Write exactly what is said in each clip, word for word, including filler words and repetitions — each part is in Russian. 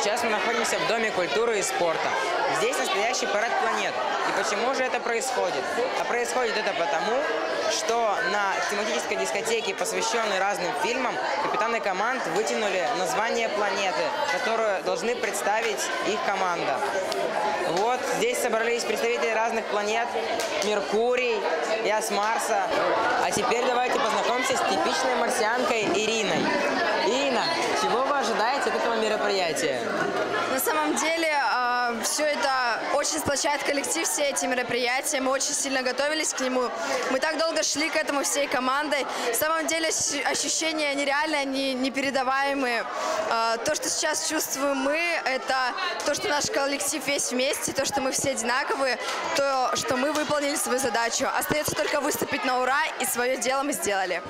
Сейчас мы находимся в Доме культуры и спорта. Здесь настоящий парад планет. И почему же это происходит? А происходит это потому, что на тематической дискотеке, посвященной разным фильмам, капитаны команд вытянули название планеты, которую должны представить их команда. Вот здесь собрались представители разных планет, Меркурий, я с Марса. А теперь давайте познакомимся с типичной марсианкой Ириной. Ирина, чего вы ожидаете от этого мероприятия? На самом деле, э, все это очень сплочает коллектив, все эти мероприятия. Мы очень сильно готовились к нему. Мы так долго шли к этому всей командой. На самом деле, ощущения нереальные, они непередаваемые. Э, то, что сейчас чувствуем мы, это то, что наш коллектив весь вместе, то, что мы все одинаковые, то, что мы выполнили свою задачу. Остается только выступить на ура, и свое дело мы сделали.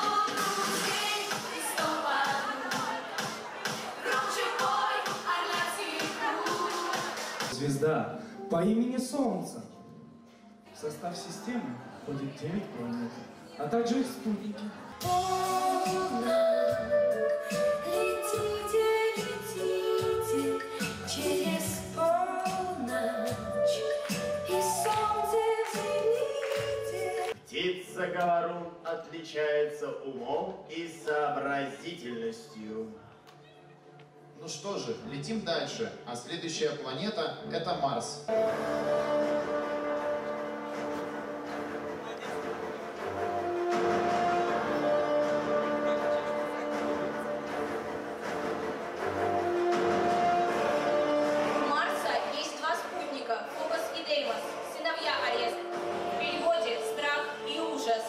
Звезда по имени Солнце. В состав системы входит девять планет, а также их спутники. Летите, летите через полночь, и солнце взгляните. Птица-говорун отличается умом и сообразительностью. Ну что же, летим дальше, а следующая планета – это Марс. У Марса есть два спутника – Фобос и Деймос, сыновья Арес. В переводе «страх и ужас».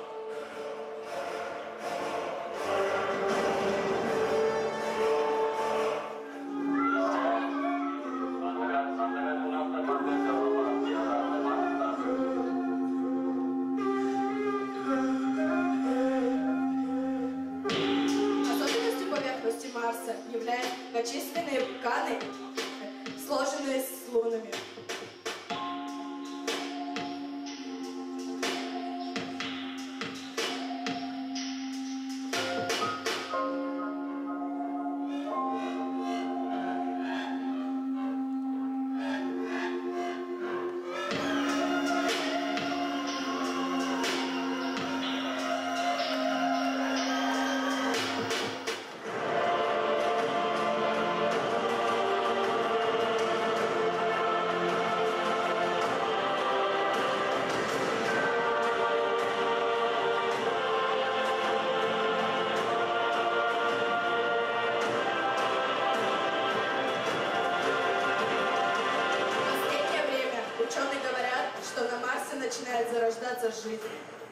Особенностью поверхности Марса являются многочисленные вулканы, сложенные с лунами. Ученые говорят, что на Марсе начинает зарождаться жизнь.